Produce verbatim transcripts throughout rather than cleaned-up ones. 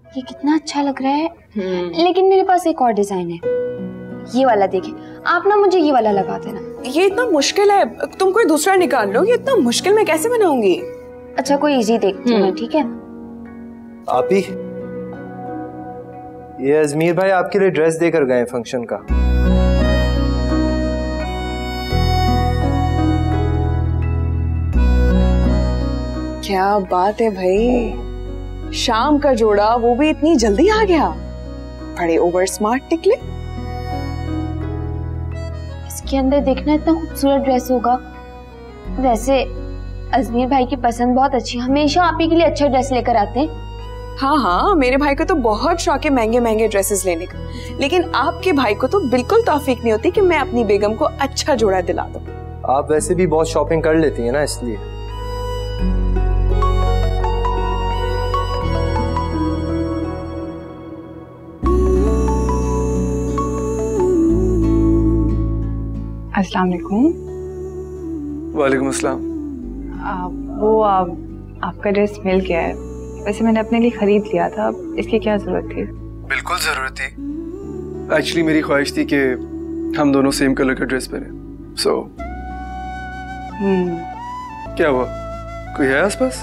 ये कितना अच्छा लग रहा है। लेकिन मेरे पास एक और डिजाइन है, ये वाला देखिए। आप ना मुझे ये वाला लगा देना। ये इतना मुश्किल है, तुम कोई दूसरा निकाल लो। ये इतना मुश्किल मैं कैसे बनाऊंगी? अच्छा कोई इजी देखती हूँ मैं, ठीक है? आप ही, ये अजमीर भाई आपके लिए ड्रेस देकर गए फंक्शन का। क्या बात है भाई, शाम का जोड़ा, वो भी इतनी जल्दी आ गया। बड़े ओवर स्मार्ट निकले। इसके अंदर देखना इतना खूबसूरत ड्रेस होगा। वैसे अजमीर भाई की पसंद बहुत अच्छी, हमेशा आप ही के लिए अच्छा ड्रेस लेकर आते हैं। हाँ हाँ, मेरे भाई को तो बहुत शौक है महंगे महंगे ड्रेसेस लेने का, लेकिन आपके भाई को तो बिल्कुल तौफीक नहीं होती कि मैं अपनी बेगम को अच्छा जोड़ा दिला दूं। आप वैसे भी बहुत शॉपिंग कर लेती हैं ना, इसलिए। अस्सलाम वालेकुम। वालेकुम अस्सलाम। वो आ, आपका ड्रेस मिल गया है। वैसे मैंने अपने लिए खरीद लिया था, इसकी क्या जरूरत थी? बिल्कुल जरूरत थी। एक्चुअली मेरी ख्वाहिश थी कि हम दोनों सेम कलर का ड्रेस पहने। सो so, क्या हुआ, कोई है आसपास?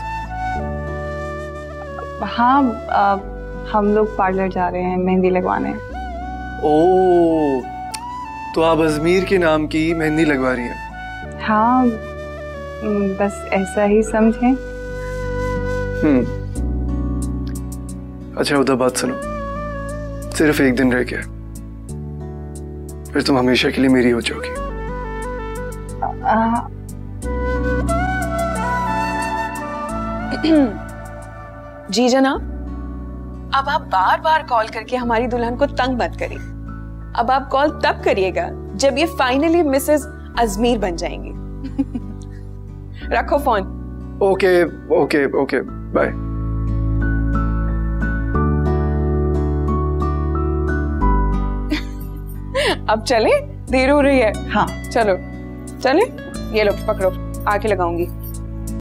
हाँ, आ, हम लोग पार्लर जा रहे हैं मेहंदी लगवाने। ओह, तो आप अजमीर के नाम की मेहंदी लगवा रही हैं? हाँ, बस ऐसा ही समझें। हम्म अच्छा उधर बात सुनो, सिर्फ एक दिन रह गया, फिर तुम हमेशा के लिए मेरी हो जाओगी। जी जनाब, अब आप बार बार कॉल करके हमारी दुल्हन को तंग मत करिए। अब आप कॉल तब करिएगा जब ये फाइनली मिसेस अजमीर बन जाएंगी। रखो phone. Okay okay okay, bye. अब चले, देर हो रही है। हाँ चलो चले, ये लो पकड़ो, आके लगाऊंगी।